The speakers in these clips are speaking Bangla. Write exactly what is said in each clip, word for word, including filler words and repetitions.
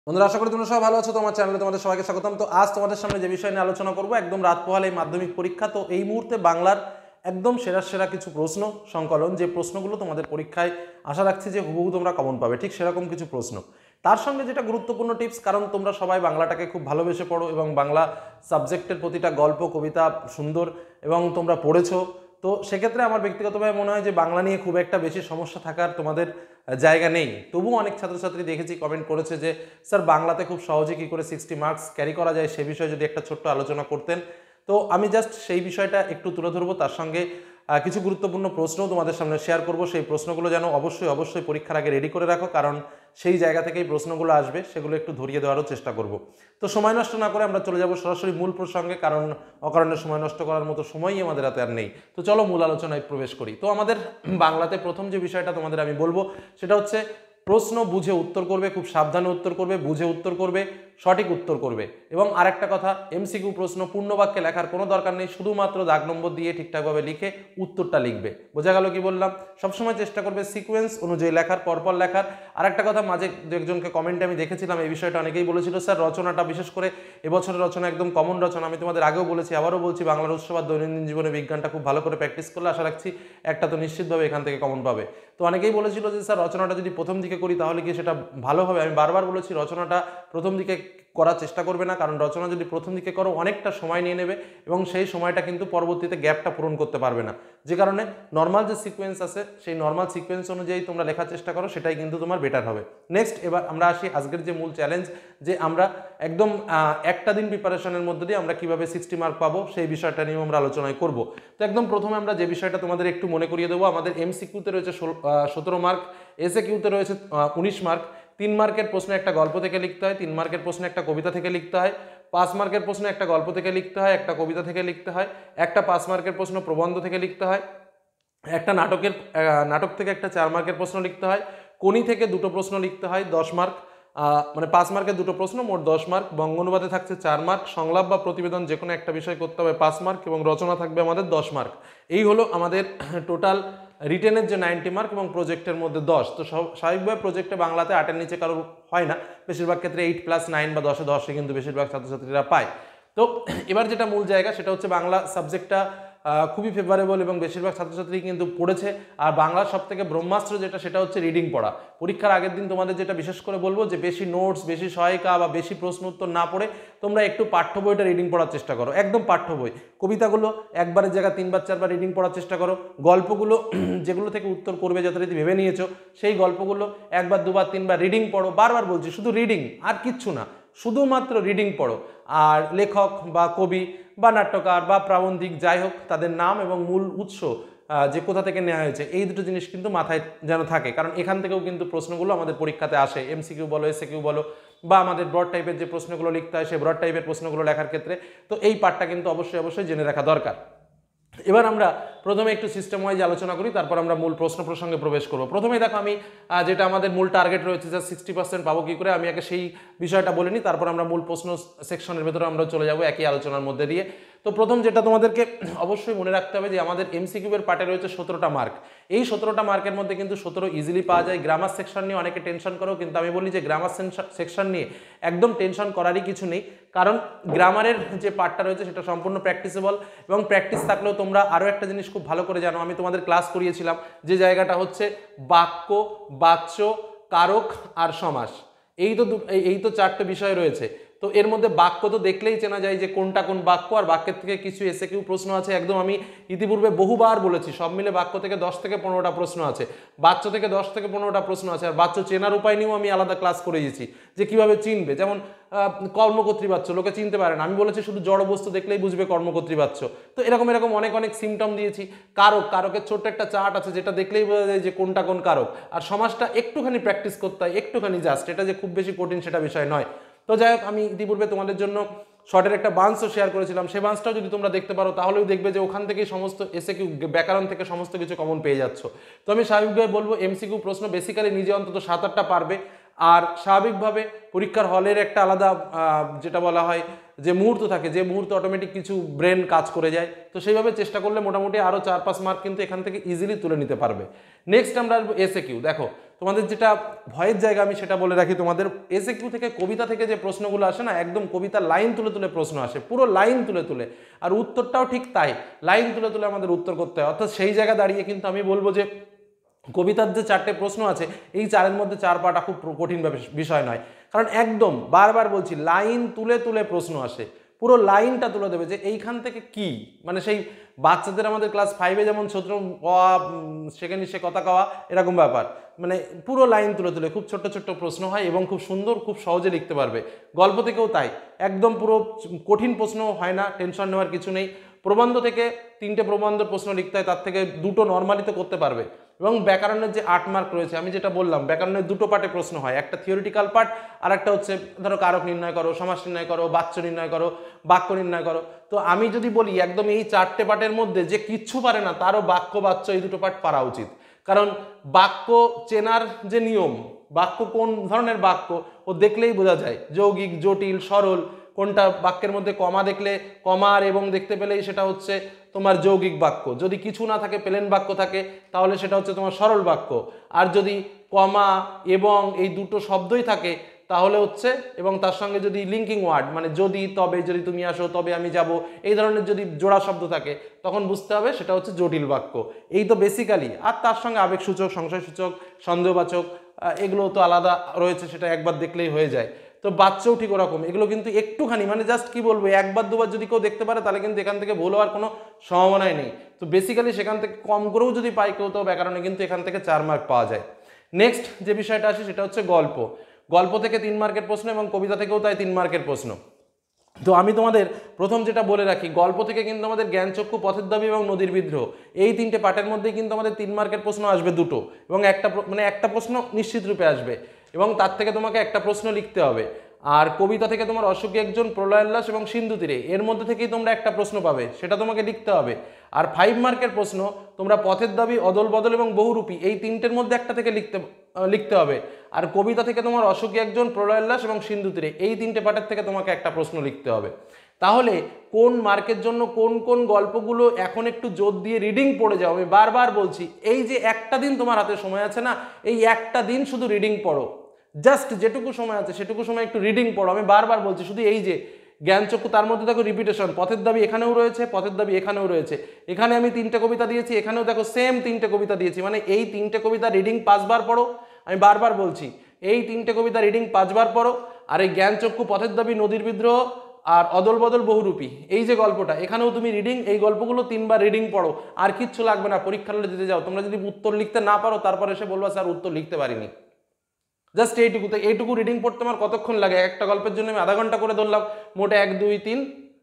বন্ধুরা, আশা করি তোমরা সবাই ভালো আছো। তোমার চ্যানেলে তোমাদের সবাইকে স্বাগতম। তো আজ তোমাদের সামনে যে বিষয় নিয়ে আলোচনা করবো, একদম রাত পোহালে এই মাধ্যমিক পরীক্ষা। তো এই মুহূর্তে বাংলার একদম সেরা সেরা কিছু প্রশ্ন সংকলন, যে প্রশ্নগুলো তোমাদের পরীক্ষায় আশা রাখছি যে হুবহু তোমরা কমন পাবে, ঠিক সেরকম কিছু প্রশ্ন। তার সঙ্গে যেটা গুরুত্বপূর্ণ টিপস, কারণ তোমরা সবাই বাংলাটাকে খুব ভালোবেসে পড়ো এবং বাংলা সাবজেক্টের প্রতিটা গল্প কবিতা সুন্দর এবং তোমরা পড়েছো। তো সেক্ষেত্রে আমার ব্যক্তিগতভাবে মনে হয় যে বাংলা নিয়ে খুব একটা বেশি সমস্যা থাকার তোমাদের জায়গা নেই। তবুও অনেক ছাত্রছাত্রী দেখেছি কমেন্ট করেছে যে স্যার বাংলাতে খুব সহজে কী করে সিক্সটি মার্কস ক্যারি করা যায়, সে বিষয়ে যদি একটা ছোট্ট আলোচনা করতেন। তো আমি জাস্ট সেই বিষয়টা একটু তুলে ধরবো, তার সঙ্গে কিছু গুরুত্বপূর্ণ প্রশ্নও তোমাদের সামনে শেয়ার করব। সেই প্রশ্নগুলো যেন অবশ্যই অবশ্যই পরীক্ষার আগে রেডি করে রাখো, কারণ সেই জায়গা থেকেই প্রশ্নগুলো আসবে, সেগুলো একটু ধরিয়ে দেওয়ারও চেষ্টা করব। তো সময় নষ্ট না করে আমরা চলে যাব সরাসরি মূল প্রসঙ্গে, কারণ অকারণে সময় নষ্ট করার মতো সময়ই আমাদের হাতে আর নেই। তো চলো মূল আলোচনায় প্রবেশ করি। তো আমাদের বাংলাতে প্রথম যে বিষয়টা তোমাদের আমি বলবো সেটা হচ্ছে প্রশ্ন বুঝে উত্তর করবে, খুব সাবধানে উত্তর করবে, বুঝে উত্তর করবে, সঠিক উত্তর করবে। এবং আরেকটা কথা, এমসিকিউ প্রশ্ন পূর্ণ বাক্যে লেখার কোনো দরকার নেই, শুধুমাত্র দাগ নম্বর দিয়ে ঠিকঠাকভাবে লিখে উত্তরটা লিখবে। বোঝা গেল কি বললাম? সবসময় চেষ্টা করবে সিকোয়েন্স অনুযায়ী লেখার, পরপর লেখার। আরেকটা কথা, মাঝে দু একজনকে কমেন্টে আমি দেখেছিলাম এই বিষয়টা, অনেকেই বলেছিল স্যার রচনাটা, বিশেষ করে এবছরের রচনা একদম কমন রচনা। আমি তোমাদের আগেও বলেছি, আবারও বলছি, বাংলার উৎসব আর দৈনন্দিন জীবনে বিজ্ঞানটা খুব ভালো করে প্র্যাকটিস করলে আশা রাখছি একটা তো নিশ্চিতভাবে এখান থেকে কমন পাবে। তো অনেকেই বলেছিল যে স্যার রচনাটা যদি প্রথম দিকে করি তাহলে কি সেটা ভালো হবে? আমি বারবার বলেছি রচনাটা প্রথম দিকে করার চেষ্টা করবে না, কারণ রচনা যদি প্রথম দিকে করো অনেকটা সময় নিয়ে নেবে এবং সেই সময়টা কিন্তু পরবর্তীতে গ্যাপটা পূরণ করতে পারবে না। যে কারণে নর্মাল যে সিকোয়েন্স আছে সেই নর্মাল সিকোয়েন্স অনুযায়ী তোমরা লেখার চেষ্টা করো, সেটাই কিন্তু তোমার বেটার হবে। নেক্সট, এবার আমরা আসি আজকের যে মূল চ্যালেঞ্জ, যে আমরা একদম একটা দিন প্রিপারেশনের মধ্যে দিয়ে আমরা কিভাবে সিক্সটি মার্ক পাবো সেই বিষয়টা নিয়েও আমরা আলোচনায় করব। তো একদম প্রথমে আমরা যে বিষয়টা তোমাদের একটু মনে করিয়ে দেবো, আমাদের এমসিকিউতে রয়েছে সতেরো মার্ক, এসএ কিউতে রয়েছে উনিশ মার্ক। তিন মার্কের প্রশ্নে একটা গল্প থেকে লিখতে হয়, তিন মার্কের প্রশ্নে একটা কবিতা থেকে লিখতে হয়, পাঁচ মার্কের প্রশ্নে একটা গল্প থেকে লিখতে হয়, একটা কবিতা থেকে লিখতে হয়, একটা পাঁচ মার্কের প্রশ্ন প্রবন্ধ থেকে লিখতে হয়, একটা নাটকের নাটক থেকে একটা চার মার্কের প্রশ্ন লিখতে হয়, কোনি থেকে দুটো প্রশ্ন লিখতে হয় দশ মার্ক, মানে পাঁচ মার্কের দুটো প্রশ্ন, মোট দশ মার্ক। বঙ্গ অনুবাদে থাকছে চার মার্ক, সংলাপ বা প্রতিবেদন যে কোনো একটা বিষয় করতে হবে পাঁচ মার্ক, এবং রচনা থাকবে আমাদের দশ মার্ক। এই হলো আমাদের টোটাল রিটেনের যে নাইনটি মার্ক এবং প্রজেক্টের মধ্যে দশ। তো স্বাভাবিকভাবে প্রজেক্টে বাংলাতে আটের নিচে কারোর হয় না, বেশিরভাগ ক্ষেত্রে এইট প্লাস নাইন বা দশে দশে কিন্তু বেশিরভাগ ছাত্রছাত্রীরা পায়। তো এবার যেটা মূল জায়গা সেটা হচ্ছে বাংলা সাবজেক্টটা খুবই ফেভারেবল এবং বেশিরভাগ ছাত্রছাত্রী কিন্তু পড়েছে। আর বাংলার সব থেকে ব্রহ্মাস্ত্র যেটা, সেটা হচ্ছে রিডিং পড়া। পরীক্ষার আগের দিন তোমাদের যেটা বিশেষ করে বলবো, যে বেশি নোটস, বেশি সহায়িকা বা বেশি প্রশ্ন উত্তর না পড়ে তোমরা একটু পাঠ্য বইটা রিডিং পড়ার চেষ্টা করো, একদম পাঠ্য বই। কবিতাগুলো একবারের জায়গায় তিনবার চারবার রিডিং পড়ার চেষ্টা করো। গল্পগুলো যেগুলো থেকে উত্তর করবে যথারীতি ভেবে নিয়েছো, সেই গল্পগুলো একবার দুবার তিনবার রিডিং পড়ো। বারবার বলছি, শুধু রিডিং, আর কিচ্ছু না, শুধুমাত্র রিডিং পড়ো। আর লেখক বা কবি বা নাট্যকার বা প্রাবন্ধিক যাই হোক, তাদের নাম এবং মূল উৎস যে কোথা থেকে নেওয়া হয়েছে, এই দুটো জিনিস কিন্তু মাথায় যেন থাকে, কারণ এখান থেকেও কিন্তু প্রশ্নগুলো আমাদের পরীক্ষাতে আসে। এমসিকিউ বলো, এসএকিউ বলো, বা আমাদের ব্রড টাইপের যে প্রশ্নগুলো লিখতে হয় সেই ব্রড টাইপের প্রশ্নগুলো লেখার ক্ষেত্রে। তো এই পার্টটা কিন্তু অবশ্যই অবশ্যই জেনে রাখা দরকার। এবার আমরা প্রথমে একটু সিস্টেম ওয়াইজ আলোচনা করি, তারপর আমরা মূল প্রশ্ন প্রসঙ্গে প্রবেশ করব। প্রথমে দেখো, আমি যেটা আমাদের মূল টার্গেট রয়েছে যে সিক্সটি পার্সেন্ট পাবো কী করে, আমি আগে সেই বিষয়টা বলে নিই, তারপর আমরা মূল প্রশ্ন সেকশনের ভেতরে আমরা চলে যাব একই আলোচনার মধ্যে দিয়ে। তো প্রথম যেটা তোমাদেরকে অবশ্যই মনে রাখতে হবে, যে আমাদের এমসিকিউর পার্টে রয়েছে সতেরোটা মার্ক। এই সতেরোটা মার্কের মধ্যে কিন্তু সতেরো ইজিলি পাওয়া যায়। গ্রামার সেকশন নিয়ে অনেকে টেনশন করো, কিন্তু আমি বলি যে গ্রামার সেকশন নিয়ে একদম টেনশন করারই কিছু নেই, কারণ গ্রামারের যে পার্টটা রয়েছে সেটা সম্পূর্ণ প্র্যাকটিসেবল, এবং প্র্যাকটিস থাকলেও তোমরা আরও একটা জিনিস খুব ভালো করে জানো, আমি তোমাদের ক্লাস করিয়েছিলাম যে জায়গাটা হচ্ছে বাক্য, বাচ্য, কারক আর সমাস। এই তো এই তো চারটে বিষয় রয়েছে। তো এর মধ্যে বাক্য তো দেখলেই চেনা যায় যে কোনটা কোন বাক্য, আর বাক্যের থেকে কিছু এসে কিউ প্রশ্ন আছে, একদম আমি ইতিপূর্বে বহুবার বলেছি, সব মিলে বাক্য থেকে দশ থেকে পনেরোটা প্রশ্ন আছে, বাচ্চ থেকে দশ থেকে পনেরোটা প্রশ্ন আছে। আর বাচ্চ চেনার উপায় নিয়েও আমি আলাদা ক্লাস করে দিয়েছি, যে কিভাবে চিনবে। যেমন কর্মকর্তৃবাচ্য লোকে চিনতে পারে না, আমি বলেছি শুধু জড় বস্তু দেখলেই বুঝবে কর্মকর্তৃবাচ্য। তো এরকম এরকম অনেক অনেক সিমটম দিয়েছি। কারক, কারকের ছোট্ট একটা চার্ট আছে, যেটা দেখলেই বোঝা যায় যে কোনটা কোন কারক। আর সমাজটা একটুখানি প্র্যাকটিস করতে হয়, একটুখানি জাস্ট, এটা যে খুব বেশি কঠিন সেটা বিষয় নয়। তো যাই হোক, আমি ইতিপূর্বে তোমাদের জন্য শর্টের একটা বান্সও শেয়ার করেছিলাম, সেই বান্সটাও যদি তোমরা দেখতে পারো তাহলেও দেখবে যে ওখান থেকেই সমস্ত এসএকিউ ব্যাকরণ থেকে সমস্ত কিছু কমন পেয়ে যাচ্ছ। তো আমি স্বাভাবিকভাবে বলবো এমসিকিউ প্রশ্ন বেসিক্যালি নিজে অন্তত সাত আটটা পারবে, আর স্বাভাবিকভাবে পরীক্ষার হলের একটা আলাদা যেটা বলা হয় যে মুহূর্ত থাকে, যে মুহূর্তে অটোমেটিক কিছু ব্রেন কাজ করে যায়, তো সেইভাবে চেষ্টা করলে মোটামুটি আরও চার পাঁচ মার্ক কিন্তু এখান থেকে ইজিলি তুলে নিতে পারবে। নেক্সট আমরা আসবো এসএ কিউ। দেখো তোমাদের যেটা ভয়ের জায়গা আমি সেটা বলে রাখি, তোমাদের এসএ কিউ থেকে কবিতা থেকে যে প্রশ্নগুলো আসে না, একদম কবিতার লাইন তুলে তুলে প্রশ্ন আসে, পুরো লাইন তুলে তুলে, আর উত্তরটাও ঠিক তাই, লাইন তুলে তুলে আমাদের উত্তর করতে হয়। অর্থাৎ সেই জায়গা দাঁড়িয়ে কিন্তু আমি বলবো যে কবিতার যে চারটে প্রশ্ন আছে এই চারের মধ্যে চার পাটা খুব কঠিন বিষয় নয়, কারণ একদম বারবার বলছি লাইন তুলে তুলে প্রশ্ন আসে, পুরো লাইনটা তুলে দেবে যে এইখান থেকে কি, মানে সেই বাচ্চাদের আমাদের ক্লাস ফাইভে যেমন ছোট সেখানে সে কথা কওয়া এরকম ব্যাপার, মানে পুরো লাইন তুলে তুলে খুব ছোট্ট ছোট্ট প্রশ্ন হয় এবং খুব সুন্দর খুব সহজে লিখতে পারবে। গল্প থেকেও তাই, একদম পুরো কঠিন প্রশ্ন হয় না, টেনশন নেওয়ার কিছু নেই। প্রবন্ধ থেকে তিনটে প্রবন্ধের প্রশ্ন লিখতে হয়, তার থেকে দুটো নর্মালি তো করতে পারবে। এবং ব্যাকরণের যে আট মার্ক রয়েছে, আমি যেটা বললাম ব্যাকরণের দুটো পার্টে প্রশ্ন হয়, একটা থিওরিটিক্যাল পার্ট আর একটা হচ্ছে ধরো কারক নির্ণয় করো, সমাস নির্ণয় করো, বাচ্য নির্ণয় করো, বাক্য নির্ণয় করো। তো আমি যদি বলি একদম এই চারটে পার্টের মধ্যে যে কিচ্ছু পারে না তারও বাক্য বাচ্য এই দুটো পার্ট পারা উচিত, কারণ বাক্য চেনার যে নিয়ম, বাক্য কোন ধরনের বাক্য ও দেখলেই বোঝা যায়, যৌগিক, জটিল, সরল, কোনটা বাক্যের মধ্যে কমা দেখলে কমা আর এবং দেখতে পেলেই সেটা হচ্ছে তোমার যৌগিক বাক্য, যদি কিছু না থাকে প্লেন বাক্য থাকে তাহলে সেটা হচ্ছে তোমার সরল বাক্য, আর যদি কমা এবং এই দুটো শব্দই থাকে তাহলে হচ্ছে, এবং তার সঙ্গে যদি লিঙ্কিং ওয়ার্ড মানে যদি, তবে, যদি তুমি আসো, তবে আমি যাব, এই ধরনের যদি জোড়া শব্দ থাকে তখন বুঝতে হবে সেটা হচ্ছে জটিল বাক্য। এই তো বেসিক্যালি, আর তার সঙ্গে আবেগসূচক, সংশয়সূচক, সন্দেহবাচক এগুলো তো আলাদা রয়েছে, সেটা একবার দেখলেই হয়ে যায়। তো বাচ্চাও ঠিক ওরকম, এগুলো কিন্তু একটুখানি মানে জাস্ট কি বলবো, একবার দুবার যদি কেউ দেখতে পারে তাহলে কিন্তু এখান থেকে ভুল হওয়ার কোনো সম্ভাবনাই নেই। তো বেসিক্যালি সেখান থেকে কম করেও যদি পাই কেউ, তো ব্যাকরণে কিন্তু এখান থেকে চার মার্ক পাওয়া যায়। নেক্সট যে বিষয়টা আসে সেটা হচ্ছে গল্প। গল্প থেকে তিন মার্কের প্রশ্ন এবং কবিতা থেকেও তাই তিন মার্কের প্রশ্ন। তো আমি তোমাদের প্রথম যেটা বলে রাখি, গল্প থেকে কিন্তু আমাদের জ্ঞানচক্ষু, পথের দাবি এবং নদীর বিদ্রোহ এই তিনটে পার্টের মধ্যেই কিন্তু আমাদের তিন মার্কের প্রশ্ন আসবে দুটো, এবং একটা মানে একটা প্রশ্ন নিশ্চিত রূপে আসবে এবং তার থেকে তোমাকে একটা প্রশ্ন লিখতে হবে। আর কবিতা থেকে তোমার অসুখী একজন, প্রলয়োল্লাস এবং সিন্ধু তীরে এর মধ্যে থেকেই তোমরা একটা প্রশ্ন পাবে, সেটা তোমাকে লিখতে হবে। আর ফাইভ মার্কের প্রশ্ন তোমরা পথের দাবি, অদল বদল এবং বহুরূপী এই তিনটের মধ্যে একটা থেকে লিখতে লিখতে হবে। আর কবিতা থেকে তোমার অসুখী একজন, প্রলয়োল্লাস এবং সিন্ধু তীরে এই তিনটে পার্টের থেকে তোমাকে একটা প্রশ্ন লিখতে হবে। তাহলে কোন মার্কের জন্য কোন কোন গল্পগুলো এখন একটু জোর দিয়ে রিডিং পড়ে যাও, আমি বারবার বলছি এই যে একটা দিন তোমার হাতে সময় আছে না, এই একটা দিন শুধু রিডিং পড়ো, জাস্ট যেটুকু সময় আছে সেটুকু সময় একটু রিডিং পড়ো। আমি বারবার বলছি শুধু এই যে জ্ঞানচক্ষু, তার মধ্যে দেখো রিপিটেশন, পথের দাবি এখানেও রয়েছে, পথের দাবি এখানেও রয়েছে, এখানে আমি তিনটে কবিতা দিয়েছি, এখানেও দেখো সেম তিনটে কবিতা দিয়েছি, মানে এই তিনটে কবিতা রিডিং পাঁচবার পড়ো। আমি বারবার বলছি এই তিনটে কবিতা রিডিং পাঁচবার পড়ো। আর এই জ্ঞানচক্ষু, পথের দাবি, নদীর বিদ্রোহ আর অদল বদল বহুরূপী এই যে গল্পটা, এখানেও তুমি রিডিং, এই গল্পগুলো তিনবার রিডিং পড়ো, আর কিচ্ছু লাগবে না। পরীক্ষার হলে দিতে যাও, তোমরা যদি উত্তর লিখতে না পারো তারপর এসে বলবা স্যার উত্তর লিখতে পারিনি, জাস্ট এইটুকু। তো এইটুকু রিডিং পড়তে আমার কতক্ষণ লাগে, একটা গল্পের জন্য আমি আধা ঘন্টা করে ধরলাম, মোটে এক দুই তিন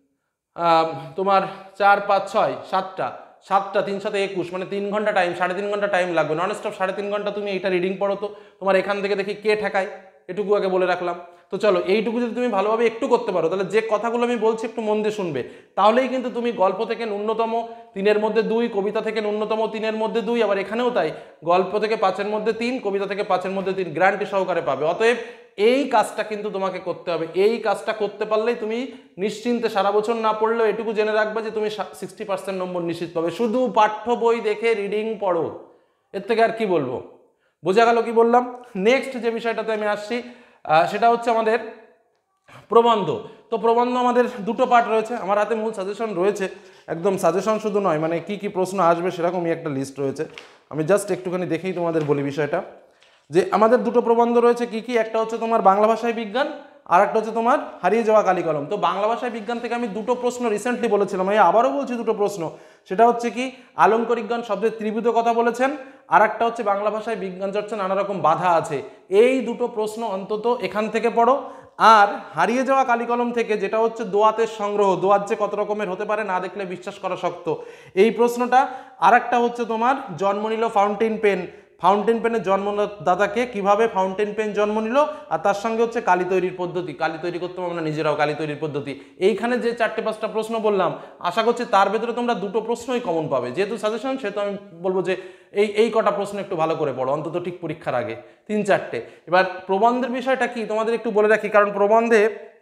তোমার চার পাঁচ ছয় সাতটা সাতটা তিন সাথে একুশ, মানে তিন ঘন্টা টাইম, সাড়ে তিন ঘন্টা টাইম লাগবে নন স্টপ, সাড়ে তিন ঘন্টা তুমি এইটা রিডিং পড়ো। তো তোমার এখান থেকে দেখি কে ঠেকায়, এটুকু আগে বলে রাখলাম। তো চলো এইটুকু যদি তুমি ভালোভাবে একটু করতে পারো, তাহলে যে কথাগুলো আমি বলছি একটু মন দিয়ে শুনবে, তাহলেই কিন্তু তুমি গল্প থেকে ন্যূনতম তিনের মধ্যে দুই, কবিতা থেকে ন্যূনতম তিনের মধ্যে দুই, আবার এখানেও তাই, গল্প থেকে পাঁচের মধ্যে তিন, কবিতা থেকে পাঁচের মধ্যে তিন গ্যারান্টি সহকারে পাবে। অতএব এই কাজটা কিন্তু তোমাকে করতে হবে, এই কাজটা করতে পারলেই তুমি নিশ্চিন্তে সারা বছর না পড়লেও এটুকু জেনে রাখবে যে তুমি সিক্সটি পার্সেন্ট নম্বর নিশ্চিত পাবে। শুধু পাঠ্য বই দেখে রিডিং পড়ো, এর থেকে আর কি বলবো, বোঝা গেল কি বললাম। নেক্সট যে বিষয়টাতে আমি আসছি সেটা হচ্ছে আমাদের প্রবন্ধ। তো প্রবন্ধ আমাদের দুটো পার্ট রয়েছে, আমার হাতে মূল সাজেশন রয়েছে, একদম সাজেশন শুধু নয়, মানে কি কি প্রশ্ন আসবে সেরকমই একটা লিস্ট রয়েছে। আমি জাস্ট একটুখানি দেখেই তোমাদের বলি বিষয়টা, যে আমাদের দুটো প্রবন্ধ রয়েছে কি কি, একটা হচ্ছে তোমার বাংলা ভাষায় বিজ্ঞান, আর একটা হচ্ছে তোমার হারিয়ে যাওয়া কালি কলম। তো বাংলা ভাষায় বিজ্ঞান থেকে আমি দুটো প্রশ্ন রিসেন্টলি বলেছিলাম, আমি আবারও বলছি দুটো প্রশ্ন, সেটা হচ্ছে কি আলঙ্কারিক জ্ঞান শব্দের ত্রিভুজ কথা বলেছেন, আর একটা হচ্ছে বাংলা ভাষায় বিজ্ঞান চর্চা নানা রকম বাধা আছে। এই দুটো প্রশ্ন অন্তত এখান থেকে পড়ো। আর হারিয়ে যাওয়া কালি কলম থেকে যেটা হচ্ছে দোয়াতের সংগ্রহ, দোয়াত যে কত রকমের হতে পারে না দেখলে বিশ্বাস করা শক্ত, এই প্রশ্নটা। আর একটা হচ্ছে তোমার জন্ম নিল ফাউন্টেন পেন, ফাউন্টেন পেনের জন্মদাতাকে, কিভাবে ফাউন্টেন পেন জন্ম নিল, আর তার সঙ্গে হচ্ছে কালি তৈরির পদ্ধতি, কালি তৈরি করতে আমরা নিজেরাও কালি তৈরির পদ্ধতি। এইখানে যে চারটে পাঁচটা প্রশ্ন বললাম, আশা করছি তার ভেতরে তোমরা দুটো প্রশ্নই কমন পাবে। যেহেতু সাজেশন, সেহেতু আমি বলবো যে এই এই কটা প্রশ্ন একটু ভালো করে পড়ো, অন্তত ঠিক পরীক্ষার আগে তিন চারটে। এবার প্রবন্ধের বিষয়টা কি তোমাদের একটু বলে রাখি, কারণ প্রবন্ধে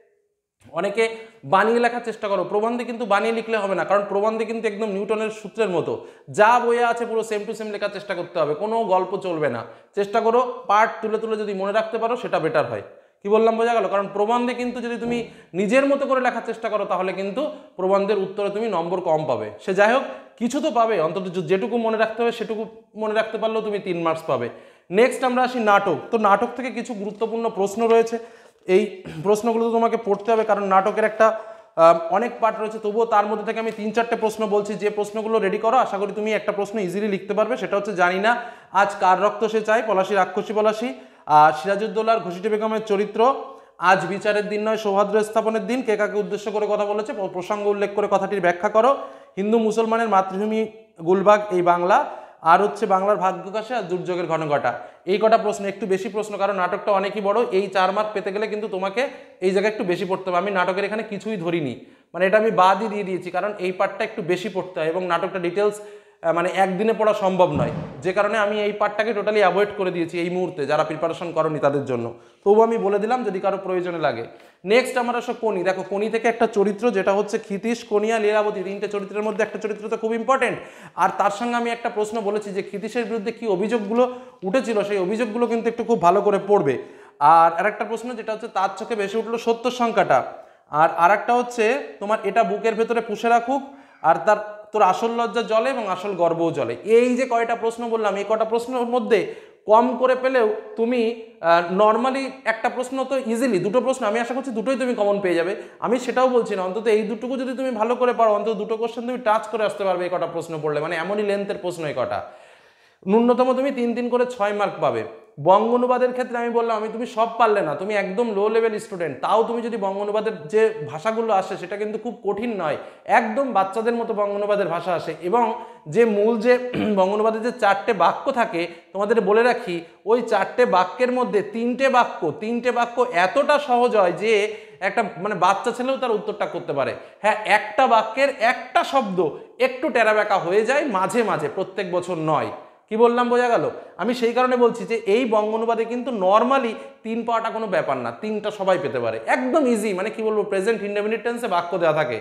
অনেকে বানিয়ে লেখার চেষ্টা করো, প্রবন্ধে কিন্তু বানিয়ে লিখলে হবে না, কারণ প্রবন্ধে কিন্তু একদম নিউটনের সূত্রের মতো যা বইয়ে আছে পুরো সেম টু সেম লেখার চেষ্টা করতে হবে, কোনো গল্প চলবে না। চেষ্টা করো পার্ট তুলে তুলে যদি মনে রাখতে পারো সেটা বেটার হয়। কি বললাম বোঝা গেল? কারণ প্রবন্ধে কিন্তু যদি তুমি নিজের মতো করে লেখার চেষ্টা করো তাহলে কিন্তু প্রবন্ধের উত্তরে তুমি নম্বর কম পাবে। সে যাই হোক, কিছু তো পাবে, অন্তত যেটুকু মনে রাখতে হবে সেটুকু মনে রাখতে পারলেও তুমি তিন মার্কস পাবে। নেক্সট আমরা আসি নাটক। তো নাটক থেকে কিছু গুরুত্বপূর্ণ প্রশ্ন রয়েছে, এই প্রশ্নগুলো তো তোমাকে পড়তে হবে, কারণ নাটকের একটা অনেক পার্ট রয়েছে। তবুও তার মধ্যে থেকে আমি তিন চারটে প্রশ্ন বলছি, যে প্রশ্নগুলো রেডি করো আশা করি তুমি একটা প্রশ্ন ইজিলি লিখতে পারবে। সেটা হচ্ছে, জানি না আজ কার রক্ত সে চায়, পলাশী রাক্ষসী পলাশী, আর সিরাজউদ্দৌলার ঘসিটি বেগমের চরিত্র, আজ বিচারের দিন নয় সৌহার্দ্য স্থাপনের দিন, কে কাকে উদ্দেশ্য করে কথা বলেছে, প্রসঙ্গ উল্লেখ করে কথাটির ব্যাখ্যা করো, হিন্দু মুসলমানের মাতৃভূমি গুলবাগ এই বাংলা, আর হচ্ছে বাংলার ভাগ্যকাশে আর দুর্যোগের ঘনঘটা। এই কটা প্রশ্ন, একটু বেশি প্রশ্ন, কারণ নাটকটা অনেকই বড়। এই চার মার্ক পেতে গেলে কিন্তু তোমাকে এই জায়গায় একটু বেশি পড়তে হবে। আমি নাটকের এখানে কিছুই ধরিনি, মানে এটা আমি বাদই দিয়ে দিয়েছি, কারণ এই পার্টটা একটু বেশি পড়তে হয় এবং নাটকটা ডিটেলস মানে একদিনে পড়া সম্ভব নয়, যে কারণে আমি এই পার্টটাকে টোটালি অ্যাভয়েড করে দিয়েছি এই মুহূর্তে, যারা প্রিপারেশন করনি তাদের জন্য। তবু আমি বলে দিলাম যদি কারো প্রয়োজনে লাগে। নেক্সট আমরা আসো কোনি। দেখো, কোনি থেকে একটা চরিত্র যেটা হচ্ছে ক্ষিতীশ, কনিয়া, লীলাবতী, তিনটে চরিত্রের মধ্যে একটা চরিত্র তো খুব ইম্পর্টেন্ট। আর তার সঙ্গে আমি একটা প্রশ্ন বলেছি যে ক্ষিতীশের বিরুদ্ধে কি অভিযোগগুলো উঠেছিল, সেই অভিযোগগুলো কিন্তু একটু খুব ভালো করে পড়বে। আর আরেকটা প্রশ্ন যেটা হচ্ছে তার চোখে বেশি উঠলো সত্যর সংখ্যাটা, আর আরেকটা হচ্ছে তোমার এটা বুকের ভেতরে পুষে রাখুক, আর তার তোর আসল লজ্জা জলে এবং আসল গর্বও জলে। এই যে কয়টা প্রশ্ন বললাম, এই কটা প্রশ্নের মধ্যে কম করে পেলেও তুমি নর্মালি একটা প্রশ্ন তো ইজিলি, দুটো প্রশ্ন আমি আশা করছি দুটোই তুমি কমন পেয়ে যাবে। আমি সেটাও বলছি না, অন্তত এই দুটোকে যদি তুমি ভালো করে পারো, অন্তত দুটো কোশ্চেন তুমি টাচ করে আসতে পারবে এই কটা প্রশ্ন পড়লে, মানে এমনই লেন্থের প্রশ্ন এই কটা। ন্যূনতম তুমি তিন তিন করে ছয় মার্ক পাবে। বঙ্গ অনুবাদের ক্ষেত্রে আমি বললাম, আমি তুমি সব পারলে না, তুমি একদম লো লেভেল স্টুডেন্ট, তাও তুমি যদি বঙ্গ অনুবাদের যে ভাষাগুলো আসে সেটা কিন্তু খুব কঠিন নয়, একদম বাচ্চাদের মতো বঙ্গ অনুবাদের ভাষা আসে। এবং যে মূল যে বঙ্গ অনুবাদের যে চারটে বাক্য থাকে, তোমাদের বলে রাখি, ওই চারটে বাক্যের মধ্যে তিনটে বাক্য তিনটে বাক্য এতটা সহজ হয় যে একটা মানে বাচ্চা ছেলেও তার উত্তরটা করতে পারে। হ্যাঁ, একটা বাক্যের একটা শব্দ একটু টেরাবেকা হয়ে যায় মাঝে মাঝে, প্রত্যেক বছর নয়। কি বললাম বোঝা গেল? আমি সেই কারণে বলছি যে এই বঙ্গ অনুবাদে কিন্তু নর্মালি তিন পাওয়াটা কোনো ব্যাপার না, তিনটা সবাই পেতে পারে, একদম ইজি। মানে কি বলবো, প্রেজেন্ট ইনডেফিনিট টেন্সে বাক্য দেওয়া থাকে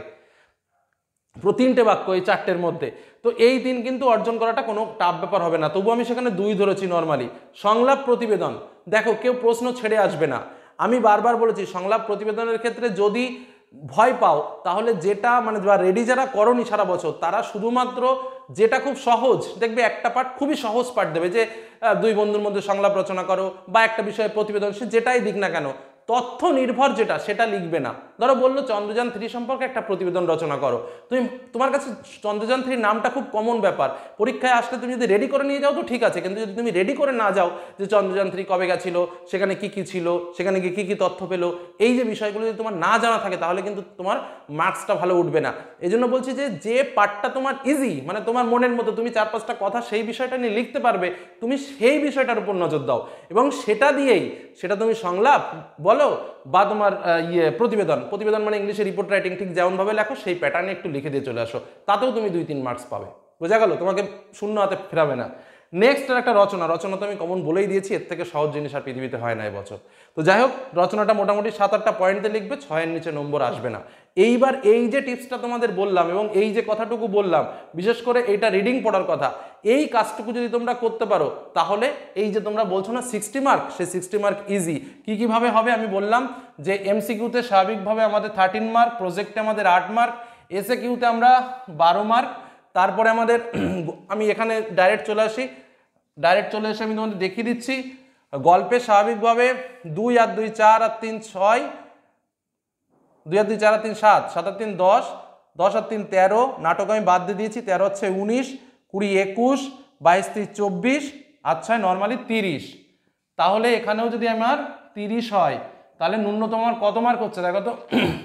তিনটে বাক্য এই চারটের মধ্যে, তো এই তিন কিন্তু অর্জন করাটা কোনো টাফ ব্যাপার হবে না। তবু আমি সেখানে দুই ধরেছি নর্মালি। সংলাপ প্রতিবেদন, দেখো কেউ প্রশ্ন ছেড়ে আসবে না, আমি বারবার বলেছি সংলাপ প্রতিবেদনের ক্ষেত্রে যদি ভয় পাও তাহলে যেটা মানে বা রেডি যারা করনি সারা বছর, তারা শুধুমাত্র যেটা খুব সহজ দেখবে, একটা পার্ট খুবই সহজ পার্ট দেবে, যে দুই বন্ধুর মধ্যে সংলাপ রচনা করো বা একটা বিষয়ে প্রতিবেদন, সে যেটাই দিক না কেন, তথ্য নির্ভর যেটা সেটা লিখবে না। ধরো বললো চন্দ্রযান থ্রি সম্পর্কে একটা প্রতিবেদন রচনা করো, তুমি তোমার কাছে চন্দ্রযান থ্রি নামটা খুব কমন ব্যাপার, পরীক্ষায় আসলে তুমি যদি রেডি করে নিয়ে যাও তো ঠিক আছে, কিন্তু যদি তুমি রেডি করে না যাও যে চন্দ্রযান থ্রি কবে গেছিল, সেখানে কি কি ছিল, সেখানে গিয়ে কি কি তথ্য পেলো, এই যে বিষয়গুলো যদি তোমার না জানা থাকে তাহলে কিন্তু তোমার মার্কসটা ভালো উঠবে না। এই জন্য বলছি যে যে পার্টটা তোমার ইজি, মানে তোমার মনের মতো তুমি চার পাঁচটা কথা সেই বিষয়টা নিয়ে লিখতে পারবে, তুমি সেই বিষয়টার উপর নজর দাও এবং সেটা দিয়েই, সেটা তুমি সংলাপ বলো বা তোমার ইয়ে প্রতিবেদন, প্রতিবেদন মানে ইংলিশে রিপোর্ট রাইটিং, ঠিক যেমনভাবে লেখো সেই প্যাটার্নে একটু লিখে দিয়ে চলে আসো, তাতেও তুমি দুই তিন মার্কস পাবে। বোঝা গেল? তোমাকে শূন্য হাতে ফেরাবে না। নেক্সট আর একটা রচনা, রচনা তো আমি কমন বলেই দিয়েছি, এর থেকে সহজ জিনিস আর পৃথিবীতে হয় না এবছর। তো যাই হোক, রচনাটা মোটামুটি সাত আটটা পয়েন্টে লিখবে, ছয়ের নিচে নম্বর আসবে না। এইবার এই যে টিপসটা তোমাদের বললাম এবং এই যে কথাটুকু বললাম, বিশেষ করে এইটা রিডিং পড়ার কথা, এই কাজটুকু যদি তোমরা করতে পারো তাহলে এই যে তোমরা বলছো না সিক্সটি মার্ক, সেই সিক্সটি মার্ক ইজি। কি কিভাবে হবে আমি বললাম, যে এমসিকিউতে স্বাভাবিকভাবে আমাদের থার্টিন মার্ক, প্রজেক্টে আমাদের আট মার্ক, এসএ কিউতে আমরা বারো মার্ক, তারপরে আমাদের আমি এখানে ডাইরেক্ট চলে আসি, ডাইরেক্ট চলে এসে আমি তোমাদের দেখিয়ে দিচ্ছি, গল্পে স্বাভাবিকভাবে দুই আর দুই চার আর তিন ছয়, দুই আর দুই চার আর তিন সাত, সাত আর তিন দশ, দশ আর তিন তেরো, নাটক আমি বাদ দিয়ে দিয়েছি, তেরো হচ্ছে উনিশ, কুড়ি একুশ, বাইশ তিরিশ চব্বিশ, আর ছয় নর্মালি তিরিশ। তাহলে এখানেও যদি আমার তিরিশ হয় তাহলে ন্যূনতম আমার কত মার্ক হচ্ছে দেখো তো,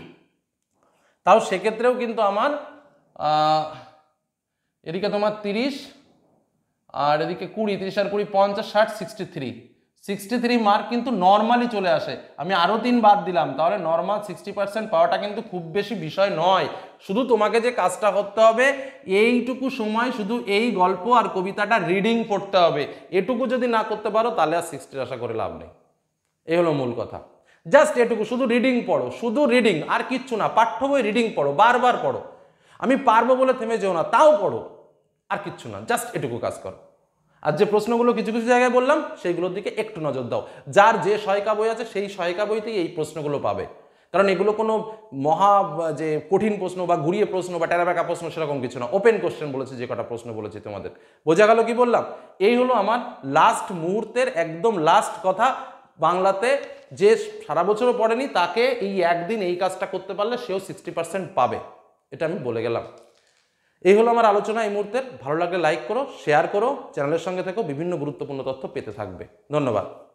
তাও সেক্ষেত্রেও কিন্তু আমার এদিকে তোমার তিরিশ আর এদিকে কুড়ি, তিরিশ আর কুড়ি পঞ্চাশ, ষাট, sixty three sixty three mark কিন্তু নর্মালি চলে আসে। আমি আরও তিন বাদ দিলাম, তাহলে নর্মাল সিক্সটি পার্সেন্ট পাওয়াটা কিন্তু খুব বেশি বিষয় নয়। শুধু তোমাকে যে কাজটা করতে হবে, এইটুকু সময় শুধু এই গল্প আর কবিতাটা রিডিং পড়তে হবে। এটুকু যদি না করতে পারো তাহলে আর সিক্সটির আশা করে লাভ নেই। এই হলো মূল কথা। জাস্ট এটুকু, শুধু রিডিং পড়ো, শুধু রিডিং, আর কিচ্ছু না। পাঠ্য বই রিডিং পড়ো, বারবার পড়ো। আমি পারবো বলে থেমে যেও না, তাও পড়ো, আর কিচ্ছু না, জাস্ট এটুকু কাজ করো। আর যে প্রশ্নগুলো কিছু কিছু জায়গায় বললাম সেইগুলোর দিকে একটু নজর দাও। যার যে সহায়িকা বই আছে সেই সহায়িকা বইতেই এই প্রশ্নগুলো পাবে, কারণ এগুলো কোনো মহা যে কঠিন প্রশ্ন বা ঘুরিয়ে প্রশ্ন বা টেরাবেকা প্রশ্ন সেরকম কিছু না। ওপেন কোশ্চেন বলেছি, যে কটা প্রশ্ন বলেছি তোমাদের, বোঝা গেল কি বললাম? এই হলো আমার লাস্ট মুহূর্তের একদম লাস্ট কথা। বাংলাতে যে সারা বছরও পড়েনি তাকে এই একদিন এই কাজটা করতে পারলে সেও সিক্সটি পার্সেন্ট পাবে, এটা আমি বলে গেলাম। এই হলো আমার আলোচনা এই মুহূর্তের। ভালো লাগলে লাইক করো, শেয়ার করো, চ্যানেলের সঙ্গে থেকেও বিভিন্ন গুরুত্বপূর্ণ তথ্য পেতে থাকবে। ধন্যবাদ।